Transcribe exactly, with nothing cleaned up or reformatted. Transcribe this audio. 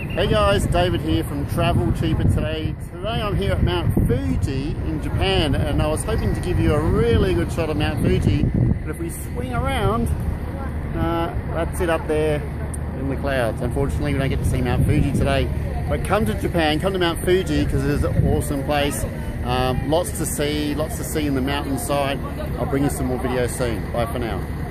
Hey guys, David here from Travel Cheaper Today. Today I'm here at Mount Fuji in Japan, and I was hoping to give you a really good shot of Mount Fuji, but if we swing around, uh, that's it up there in the clouds. Unfortunately, we don't get to see Mount Fuji today. But come to Japan, come to Mount Fuji, because it is an awesome place. Um, lots to see, lots to see in the mountainside. I'll bring you some more videos soon. Bye for now.